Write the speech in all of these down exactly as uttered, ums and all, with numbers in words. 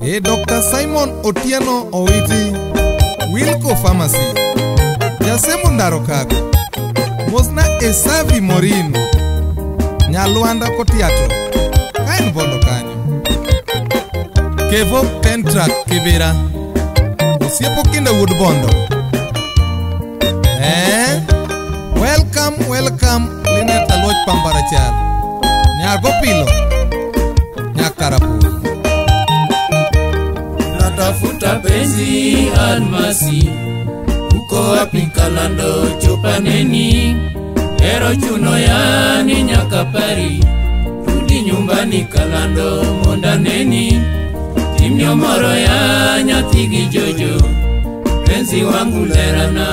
E Doctor Simon Otieno Owiti, Wilco Pharmacy, Jasemo Ndaro Kago, Mosna Esavi Morin, Nyalwanda Kotiato, Kain Bondo Kanyo, Kevo Pentrack Kibera, Osiepo Kinda Woodbondo. Eh? Welcome, welcome, Linet Aloch Pambarachal, Nyagopilo, Nyakarapu. Natafuta penzi almasi, uko wapi Kalando chupaneni, ero chuno yani Nyakapari, rudi nyumbani Kalando mondaneni, timnyo moro ya nyathigi Jojo, penzi wangu lerana.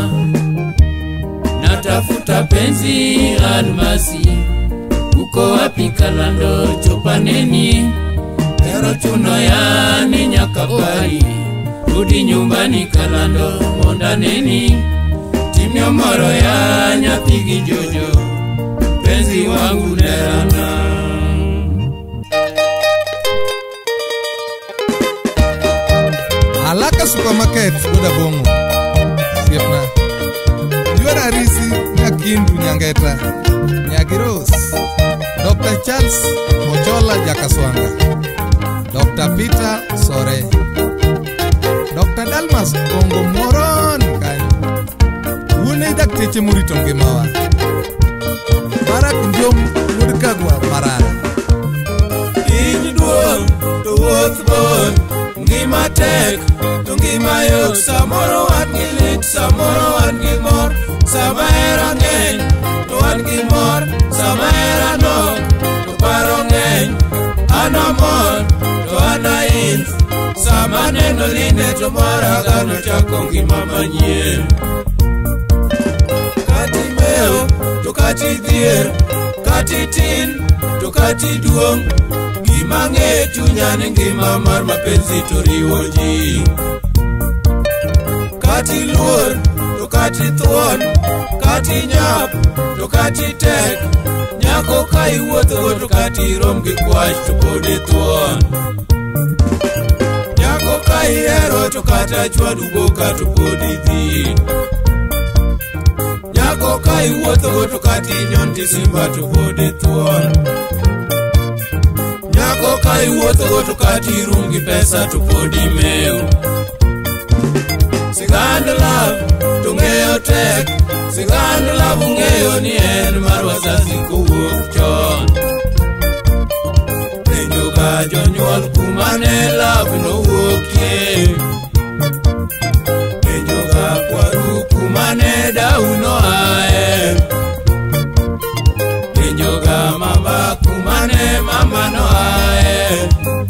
Natafuta penzi almasi, uko wapi Kalando chupaneni, ero chuno yani Nyakapari, rudi nyumbani Kalando mondaneni, timnyo moro ya nyathigi Jojo, penzi wangu lerana. Alaka Supermarket Boda Bongo Siepna Yuara Risi Nyakindu Nyangeta Nyagiros Doctor Charles Mochola Jakaswanga, Doctor Peter Sore, Doctor Dalmas Kongo Moron Kanyo, Wune Dakteche Murito Ngemawa, Barak Njom Mudkagwa Marara. Ijiduo to worth born, Ngima tek, to ngima yok, samoro wan gilit, samoro wan gimor, sama era ngeny, to wan gimor, sama era nok, to paro ngeny, anamor, to anail, sama neno line to mora gano chako ngima manyien. Kati meo, to kati dhier, kati tin, to kati duong, ngima ng'e chunya ni ngima mar mapenzi to riwo ji. Kati luor, to kati thuon, kati nyap, to kati tek, nyako ka iwuotho to kati rom gi kwach to pod ithuon. Nyako ka ihero to kata chwadu boka to pod idhi. Nyako ka iwuotho to kati nyonti simba to pod ithuon. Nyako ka iwuotho to kati rungi pesa to pod imeo. Sigand love to ng'eyo tek, sigand love ung'eyo ni en mar wazazi kowuok chon. Penjo ga jonyuol kuma ne love nowuokie, penjo ga kwaru kuma ne dau noae, penjo ga mama kuma ne mama noae.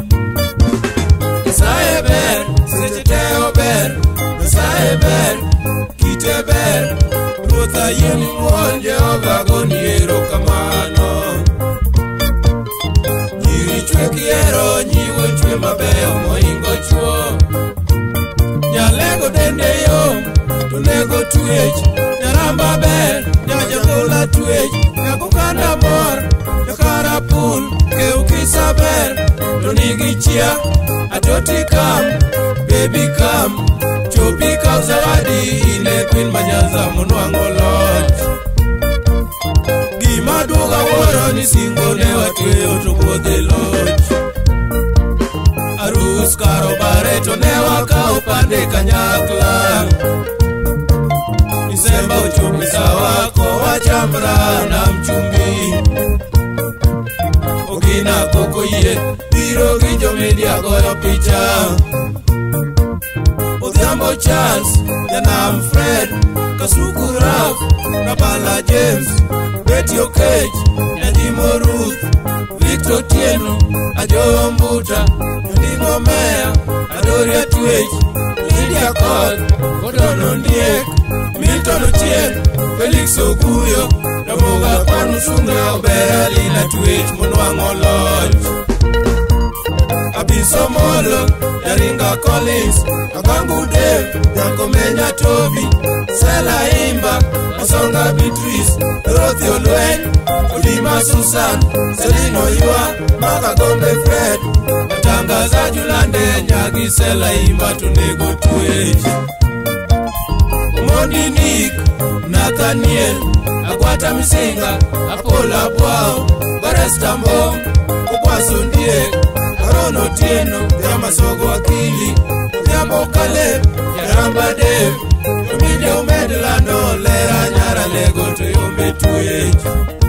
Sae ber, seche te ober, Sae ber, kite ber, Ruotha yeni muon Jehova goni erokamano. Nyiri chwe kiero, nyiwo chwe mabeyo moingo chuo. Nyalego dende yom, to nego twech, nyaramba ber, nyajagola twech, nyakukanda mor, nyakarapul, keukisa ber, to nigi chia, atoti kam, baby kam, chopi ka zawadi ile queen manyaza munwango lot. Gima duoga woro ni singo ne watweyo to kodhe loch. Arus karo bare to ne wakao pande kanyakla. Disemba uchumi sawa ko wachamra na mchumbi. Ogina koko yet, biro gijo media goyo picha. Odhiambo Charles, Janam Fred, Kasuku Ralph, Kabala James, Betty Okech, Nyadimo Ruth, Victor Tieno, Ajo Mbuta, Ndimo Meya, Adoria Twech, Lydia Cod, Odono Ndiek, Milton Ochieng, Felix Oguyo, Namoga Kwanu Sunga Obera Lina Twech Munwango Lodge. Abiso Molo, Yaringa Collins, Agangu Dave, Nyakomenya Toby, Sela Imba, Asonga Beatrice, Dorothy Olwen, Olima Susan, Selino Yua, Maka Gombe Fred, Nyangaza julande nyagi sela imba tunego tuech. Modinik Nathaniel Akwata Misinga Apola Bwao Baresta Mbong Kupwaso Ndiek Arono Tieno Yamasogo Akili Yamo Kaleb Yaramba Dev Yomide Umedlando Lera Nyara Lego to Yombe Tuech.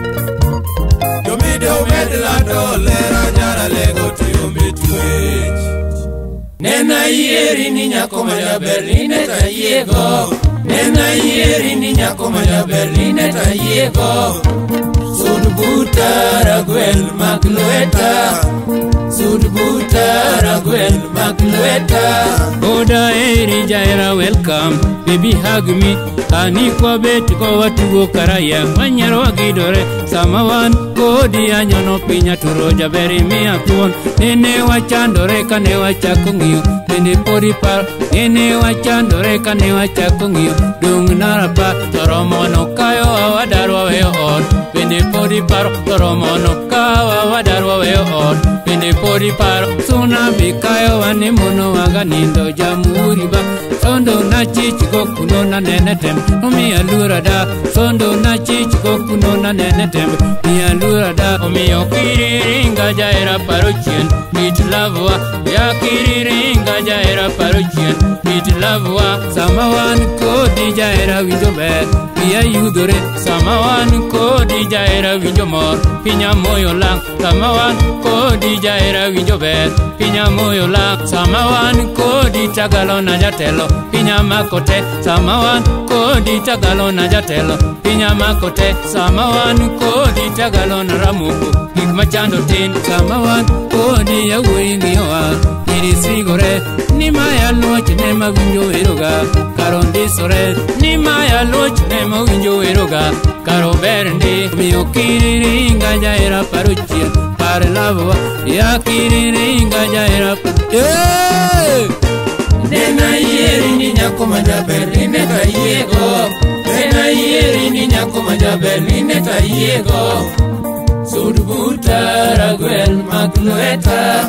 Yomide Umedlando Lera Nyara Lego to Yombe Tuech. Nena yeri ni nyako maja Berline ta yego. Nena yeri ni nyako maja Berline ta yego. Sudbuta Raguel Maklueta. Sudbuta Raguel Maklueta. Oda eri jaira welcome. Baby hug me. Ani kwa beti kwa watu go karaya. Wanyaro wagidore. Samawan kodi anyono pinya turoja beri miya tuon. Nene wachandore kane wachakungiyo. Nene pori par. Nene wachandore kane wachakungiyo. Dung narapa toromono kayo awadarwa weo od. Nene pori par toromono kayo awadarwa weo od. Nene pori par suna bikayo wanemono waganindo jamuri ba. Sondo na chichi gokuno na nene tem. Omi alura da. Sondo na chichi gokuno na nene tem. Mi alura da. Omi okiri ringa jaira parochien. Mit lavwa. Ya kiri ringa jaira parochien. Mit lavwa. Samawan kodi jaira winjo bed. Pia yudore. Samawan kodi jaira winjo mor. Pinya moyo lang. Samawan kodi jaira winjo bed. Pinya moyo lang. Samawan kodi tagalona jatelo. Pinya makote. Samawan kodi tagalona jatelo. Pinya makote. Samawan kodi tagalona ramuku. Gik machando tin. Samawan kodi ya wingi oa. Niri sigore. Ni maya loch nema winjo eroga. Karondi sore. Ni maya loch nema winjo eroga. Karo berndi. Mio kiri ringa jaira paruchia. Pare lavwa. Ya kiri ringa jaira. Yeah! Nena yeri ni nyako maja Berline ta yego. Nena yeri ni nyako maja Berline ta yego. Sudbuta Raguel Maklueta.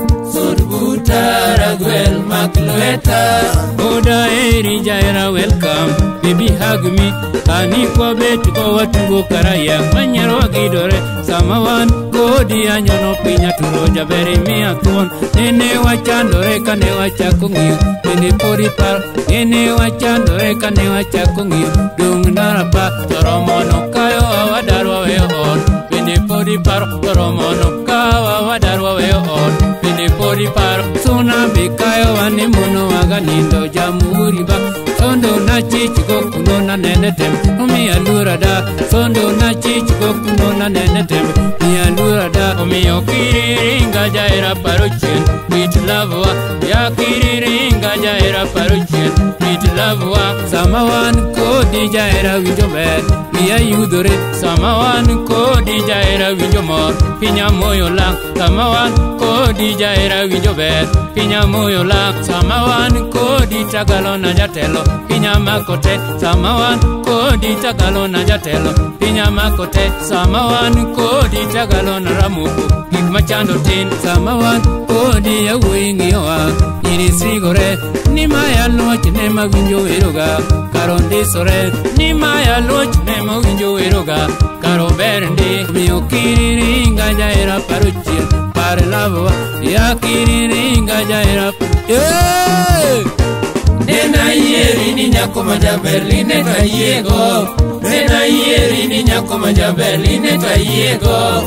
Sudbuta Raguel Maklueta. Oda eri jaira welcome. Baby hug me. Ani kwa beti kwa watu go karaya. Wanyaro wagidore. Samawan kodi anyono pinya turoja beri miya tuon. Nene wachandore kane wachakungiyo. Nene pori par. Nene wachandore kane wachakungiyo. Dung narapa toromono kayo awadarwa weo od. Nene pori par toromono kayo awadarwa weo od. Nene pori par suna bikayo wanemono waganindo jamuri ba. Sondo na chichi gokuno na nene tem. Omi alura da. Sondo na chichi gokuno na nene tem. Mi alura da. Omi okiri ringa jaira parochien. Mit lavwa. Ya kiri ringa jaira parochien. Mit lavwa. Samawan kodi jaira winjo bed. Pia yudore. Samawan kodi jaira winjo mor. Pinya moyo lang. Samawan kodi jaira winjo bed. Pinya moyo lang. Samawan kodi tagalona jatelo. Pinya makote. Samawan kodi tagalona jatelo. Pinya makote. Samawan kodi tagalona ramuku. Gik machando tin. Samawan kodi ya wingi oa. Niri sigore. Ni maya loch nema winjo eroga. Karondi sore. Ni maya loch nema winjo eroga. Karo berndi. Mio kiri ringa jaira paruchia. Pare lavwa. Ya kiri ringa jaira. Yeah! Nena yeri ni nyako maja Berline ta yego. Nena yeri ni nyako maja Berline ta yego.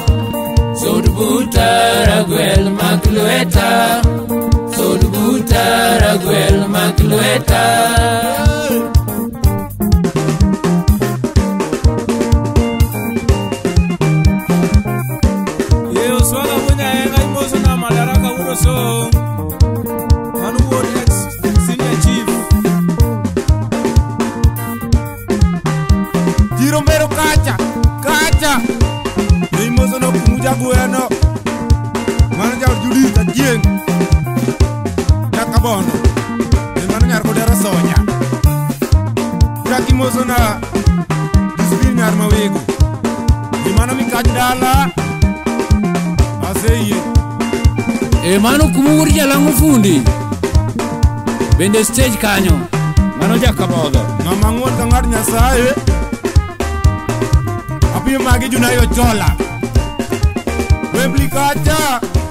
Sudbuta Raguel Maklueta. Sudbuta Raguel Maklueta. Yo swala bunya enga imoso na madaraka uroso. Manu word next senior chief. Jirombero kacha, kacha. Imoso no kumuja bueno. Mana jauh judi tajeng. Jakabono. Mana nyar ko dera sonya. Jaki moso na disipin nyar mawego. Dimana mi kacha dala. Aseye. E mano kumur jalango fundi. Bende stage kanyo. Mano jakabodo. Ngamangon kangar nyasaye. Api magi junayo chola. Webli kaca.